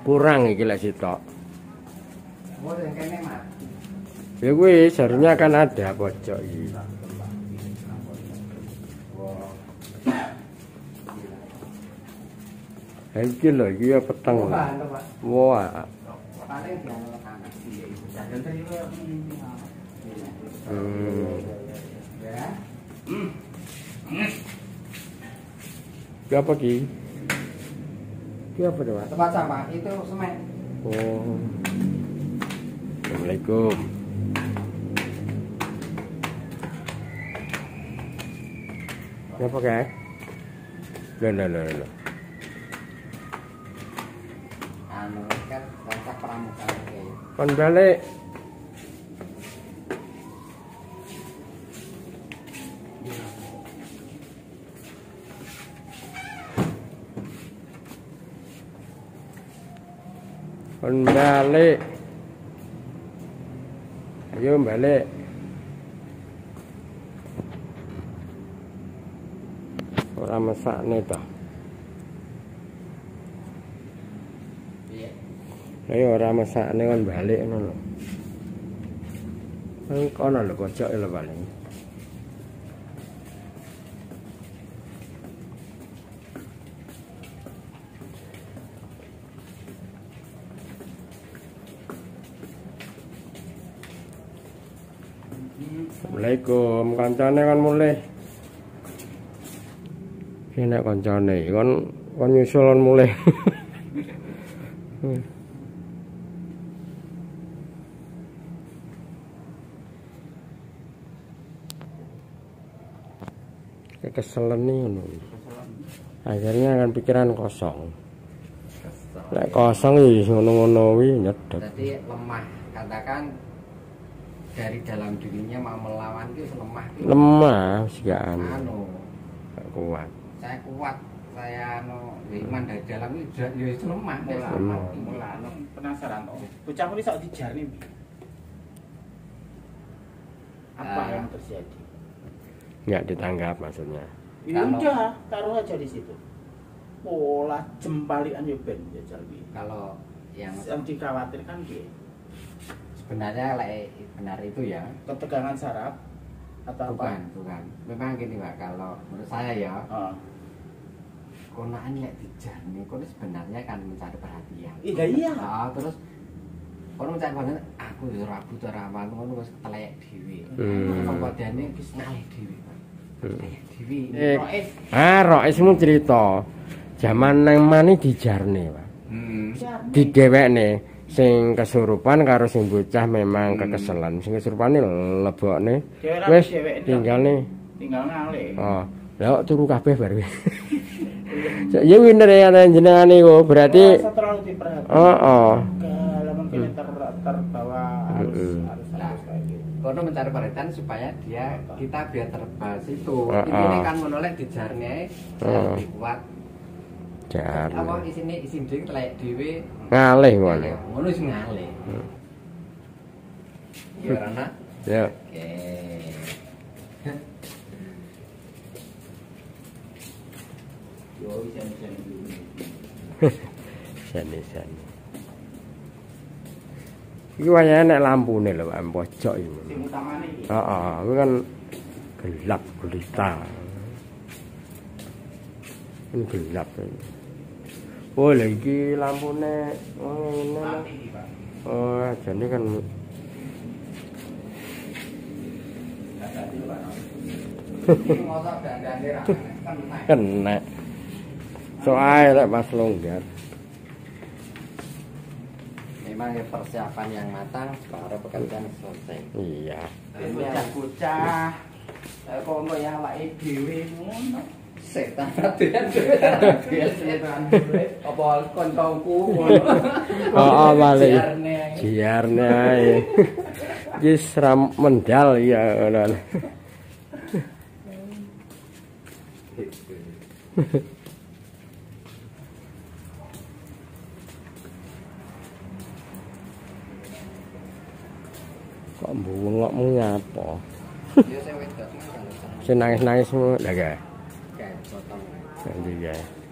Kurang iki lek sitok. Oh, yang kene mati. Ya kuwi seharusnya kan ada pojok iki. Iki lho, iki ya peteng. Wah. Paling diangkat panas iki. Ya. Apa ki? Ki apa tuh, Pak? Tempat sampah itu semen. Oh. Assalamualaikum. Apa kayak? Loh. Anu kan kancak pramuka iki. Kon balik. Kon balik. Ayo balik. Ora mesakne to. Iya. Ayo ora mesakne kon balik ngono lho. Nang kono lho pojoke lho paling. Assalamualaikum, kancane kan mulih. Ki nek kancane kon nyusul mulih. Keselen nih ngono. Akhirnya kan pikiran kosong. Lek kosong ya ngono-ngono kuwi nyedot. Jadi lemah, katakan dari dalam dirinya mau melawan itu lemah. Lemah sih Anu, gak kuat. saya kuat, saya anu iman dari dalam itu ya itu lemah. Mula penasaran toh. Bocah kuwi sok dijarni. Apa yang terjadi? Nggak ditanggap maksudnya. Ya udah, taruh aja di situ. Pola jempalian yo ben ya Jalwi. Kalau yang dikhawatirkan dia sebenarnya benar itu ya ketegangan saraf atau apa? bukan. Memang gini Pak, kalau menurut saya ya, konaan lek dijarni, kono sebenarnya kan mencari perhatian. Iya. Terus kono mencari perhatian, aku yo ora butuh rawan, kono wis telek dhewe. Kemudiane wis ngalih dhewe. Telek dhewe. Roismu cerita. Zaman nang mani dijarne, Pak. Didewekne sing kesurupan karo sing bocah memang kekeselan. Sing kesurupane lebokne wis tinggal ngalih. Oh, lha turu kabeh bar. Ya winner ya jenengan niku berarti terlalu diperhatikan. Kalau mungkin terbawa harus kayak gitu. Kono mencari perhatian supaya kita biar terbahas itu. Ini kan menolak dijarne lebih kuat. Jar. Apa isine isin ding telek dhewe Ngalih ngono. Ngono wis ngalih. Ya Rana. Ya. Oke. Yo isen-isen dulu. Sane. Iki wayane nek lampune lho Pak pojok iki. Sing utamane iki. Heeh, kuwi kan gelap gulita. Ini gelap. Oh, lagi lampune ngene. Oh, jane kan kena. Soale lek pas longgar. Memang persiapan yang matang para pekerjaan selesai. Iya. Bocah-bocah. Kono ya awake dhewe ngono. Setan latihan setan apa kontongku Oh, balik. Jiarne ae. Wis mendal ya ngono. Kok bungokmu nyapa? Ya saya wedok. Sing nangis-nangis mu lha gae. Kayak potong. Nanti gae.